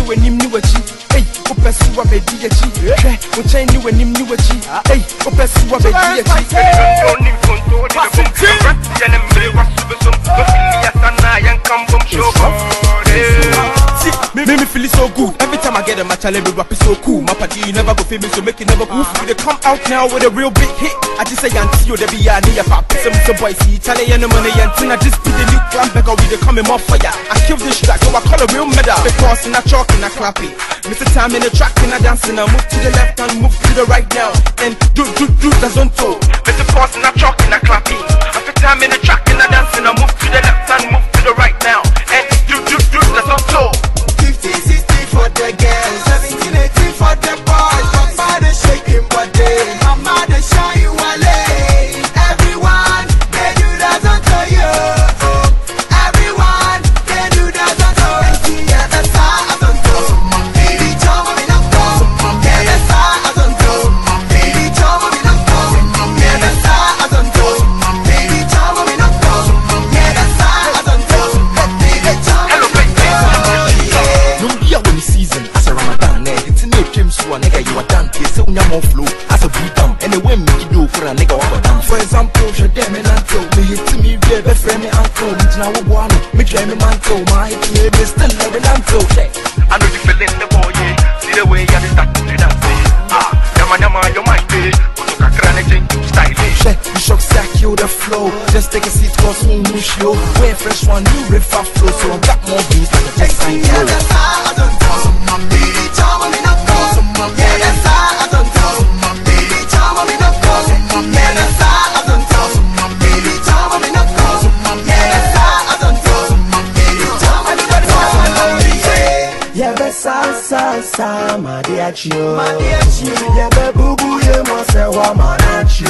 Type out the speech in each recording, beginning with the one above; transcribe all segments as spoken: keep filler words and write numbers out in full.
when him knew a G. Hey, Opesua Bedia G. Which I knew when him knew a G. Hey, Opesua Bedia G. Make me feel so good. Every time I get a match, I let me rap it so cool. My party, you never go famous, so make it never cool. They come out now with a real big hit. I just say, Auntie, you the be a near pop. Some some boys see Charlie and the money and Tina. Just be the new clam back, or we the coming more fire. I kill this track, so I call a real medal. Because in a chalk and a clappy. Mister Time in the track and a dancing. I move to the left and move to the right now. And do, do, do, that's on toe. Mister Pause in a chalk and a clappy. After time in the track and a dancing. I move to the left and move to the right now. And do, do, do, that's on toe. fifty sixty for the girls, seventeen eighteen for the boys. Papa they shaking body, mama they shine you away. Everyone they do that unto you. Everyone they do that unto you. Yeah, that's how I don't do. Baby, John, me not go. Yeah, that's how I don't do. Baby, John, me not go. Yeah, that's how I don't do. Baby, John, me not go. Yeah, that's how I don't do. Baby, John. Season as a Ramadan, eh? It's a new dream, so a nigga you are done. You say unya more flow as a beat down, and the way me do for a nigga over down. For example, should them and uncle me hit to me, be a friend me uncle. Me now one, me try me mantle, my hit me be still never uncle. I know you feeling the boy, yeah. See the way you start to dance, ah, yama yama your mind, eh? Put your crane change stylish. You shock sack you the flow, just take a seat cause we move show. Wear fresh one, new riff flow, so I got more beats like a just sign. Yeah, that's how I don't do. Baby, John, me not go. Yeah, that's how I don't do. Baby, John, me not go. Yeah, that's how I don't do. Baby, John, me not go. Yeah, that's how I don't do. Baby, John, me not go. Yeah, be sa sa sa, my dear chio, my dear chio. Yeah, be boo boo, yeah, mo se wa ma na chio.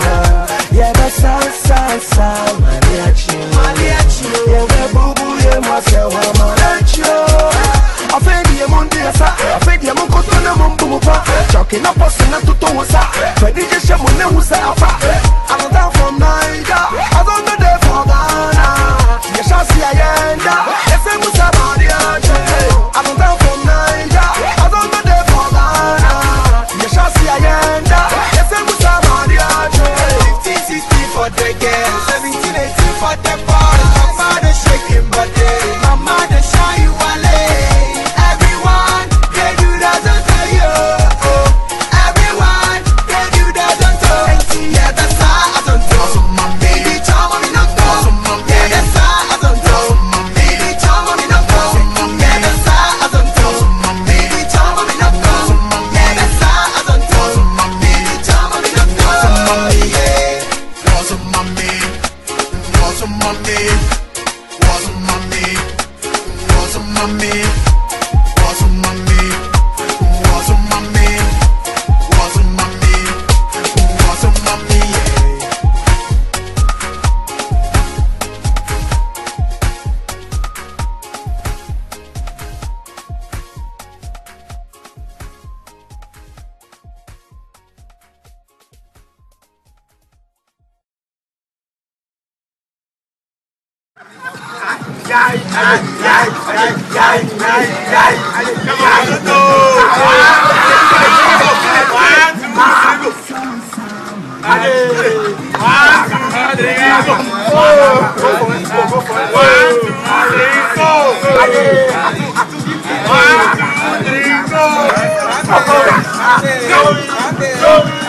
Yeah, be sa sa sa, my dear chio, my dear chio. Yeah, be boo boo, yeah, mo se wa ma na chio. I feel the Monday, I feel the Monday, I feel the Talking up us and not to do what's up. Freddy just shall know who's up. I'm down from Niger. I don't know the for Ghana. You shall see I end up. If it was about the I'm down from Niger. I don't know the for Ghana. You shall see I end up. If it was about the fifteen sixty for the girls, seventeen eighteen for the boys. Papa they shaking body, mama they shine you away. One, two, three, four.